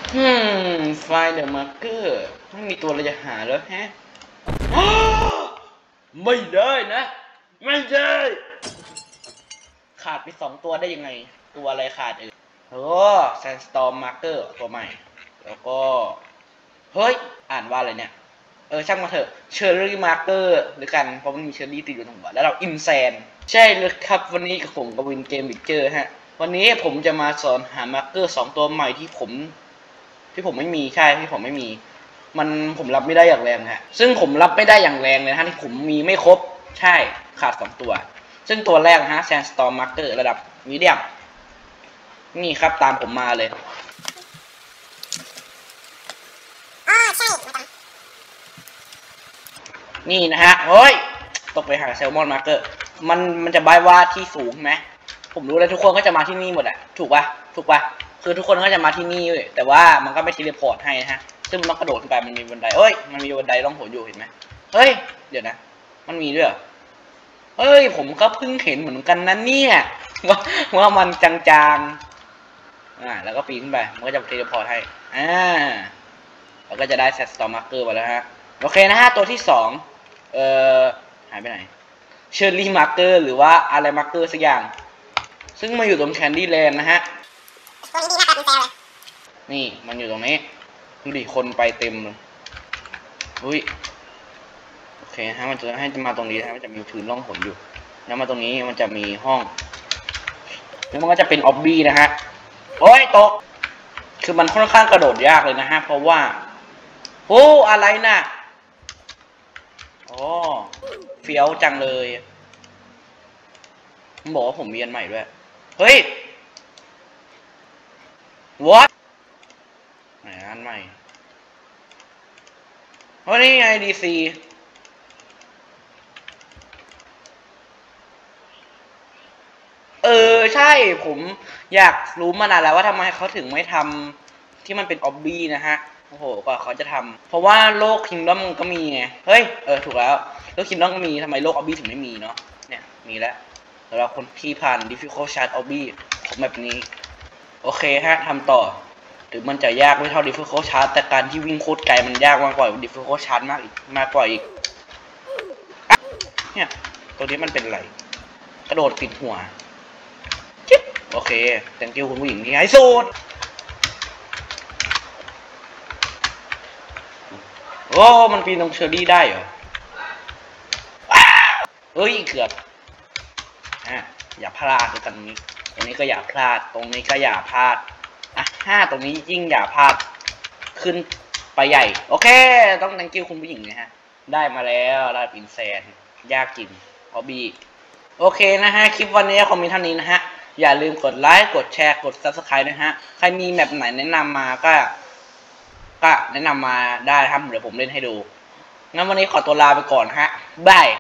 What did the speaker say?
ไฟล์เดอะมาร์เกอร์ไม่มีตัวเราจะหาแล้วฮะไม่ได้นะไม่ได้ขาดไป2ตัวได้ยังไงตัวอะไรขาดโอ้แซนสตอร์มมาร์เกอร์ตัวใหม่แล้วก็เฮ้ยอ่านว่าอะไรเนี่ยช่างมาเถอะเชอร์รี่มาร์เกอร์หรือกันเพราะมันมีเชอร์รี่ติดอยู่ตรงหัวแล้วเราอินแซนใช่เลยครับวันนี้กับผมกวินเกมบิเจอร์ฮะวันนี้ผมจะมาสอนหามาร์เกอร์2ตัวใหม่ที่ผมไม่มีใช่ที่ผมไม่มีผมรับไม่ได้อย่างแรงฮะซึ่งผมรับไม่ได้อย่างแรงเลยฮะที่ผมมีไม่ครบใช่ขาด2ตัวซึ่งตัวแรกฮะแซนสตอร์มมาร์เกอร์ระดับมีเดียมนี่ครับตามผมมาเลยนี่นะฮะเฮ้ยตกไปหาแซลมอนมาร์เกอร์มันจะบายว่าที่สูงไหมผมรู้เลยทุกคนก็จะมาที่นี่หมดอะถูกปะคือทุกคนก็จะมาที่นี่เลยแต่ว่ามันก็ไม่ทีเลพอร์ตให้ฮะซึ่งมันต้องกระโดดขึ้นไปมันมีบันไดมันมีบันไดล่องหนอยู่เห็นไหมเฮ้ยเดี๋ยวนะมันมีด้วยเฮ้ยผมก็เพิ่งเห็นเหมือนกันนะเนี่ยว่ามันจางๆแล้วก็ปีนขึ้นไปมันก็จะทีเลพอร์ตให้เราก็จะได้แซตสตอร์มาร์เกอร์มาแล้วฮะโอเคนะฮะตัวที่2หายไปไหนเชอร์รี่มาร์เกอร์หรือว่าอะไรมาร์เกอร์สักอย่างซึ่งมาอยู่ตรงแคนดี้แลนด์นะฮะตัวนี้ดีมากครับเป็นแซวเลยนี่มันอยู่ตรงนี้ดูดิคนไปเต็มเลยอุ้ยโอเคฮะมันจะให้มาตรงนี้นะมันจะมีพื้นร่องหนอยู่แล้วมาตรงนี้มันจะมีห้องแล้วมันก็จะเป็นออบบี้นะฮะโอ้ยตกคือมันค่อนข้างกระโดดยากเลยนะฮะเพราะว่าโอ้อะไรน่ะอ๋อเฟี้ยวจังเลยผมบอกว่าผมมีอันใหม่ด้วยเฮ้ย what ไหนอันใหม่วันนี้ไงดีซีใช่ผมอยากรู้มานานแล้วว่าทำไมเขาถึงไม่ทำที่มันเป็นออบบี้นะฮะโอ้โหกว่าเขาจะทำเพราะว่าโลกคิงดอมก็มีไงเฮ้ยถูกแล้วโลกคิงดอมก็มีทำไมโลกออบบี้ถึงไม่มีเนาะเนี่ยมีแล้วสำหรับคนที่ผ่าน difficult chart ออบบี้ของแบบนี้โอเคฮะทำต่อถึงมันจะยากไม่เท่า difficult chart แต่การที่วิ่งโคตรไกลมันยากมากกว่า difficult chart มากกว่าอีกเนี่ยตัวนี้มันเป็นอะไรกระโดดปิดหัวโอเค thank you คุณผู้หญิงที่ให้สูตรโอ้มันปีนตรงเชอร์รี่ได้เหรอเฮ้ยเกือบอย่าพลาดด้วยกันนี้ตรงนี้ก็อย่าพลาดตรงนี้ก็อย่าพลาดตรงนี้ยิ่งอย่าพลาดขึ้นไปใหญ่โอเคต้อง thank you คุณผู้หญิงนะฮะได้มาแล้วระดับอินแซนยากจริงฮอบบี้โอเคนะฮะคลิปวันนี้คอมเมนต์เท่านี้นะฮะอย่าลืมกดไลค์กดแชร์กด Subscribe นะฮะใครมีแมปไหนแนะนำมาก็แนะนำมาได้ครับเดี๋ยวผมเล่นให้ดูงั้นวันนี้ขอตัวลาไปก่อนฮะบาย